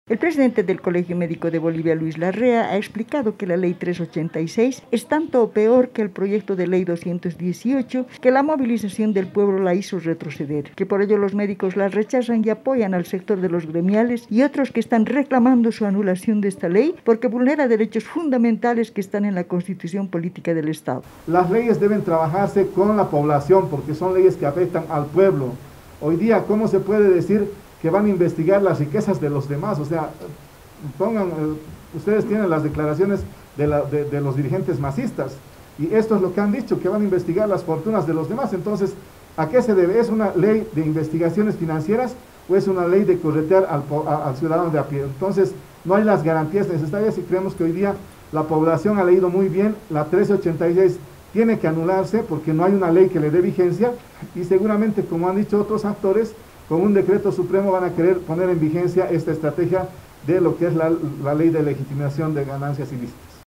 El presidente del Colegio Médico de Bolivia, Luis Larrea, ha explicado que la ley 386 es tanto o peor que el proyecto de ley 218, que la movilización del pueblo la hizo retroceder, que por ello los médicos la rechazan y apoyan al sector de los gremiales y otros que están reclamando su anulación de esta ley porque vulnera derechos fundamentales que están en la Constitución Política del Estado. Las leyes deben trabajarse con la población porque son leyes que afectan al pueblo. Hoy día, ¿cómo se puede decir que van a investigar las riquezas de los demás? O sea, ustedes tienen las declaraciones de los dirigentes masistas, y esto es lo que han dicho, que van a investigar las fortunas de los demás. Entonces, ¿a qué se debe? ¿Es una ley de investigaciones financieras o es una ley de corretear al ciudadano de a pie? Entonces, no hay las garantías necesarias y creemos que hoy día la población ha leído muy bien. La 1386 tiene que anularse porque no hay una ley que le dé vigencia, y seguramente, como han dicho otros actores, con un decreto supremo van a querer poner en vigencia esta estrategia de lo que es la ley de legitimación de ganancias ilícitas.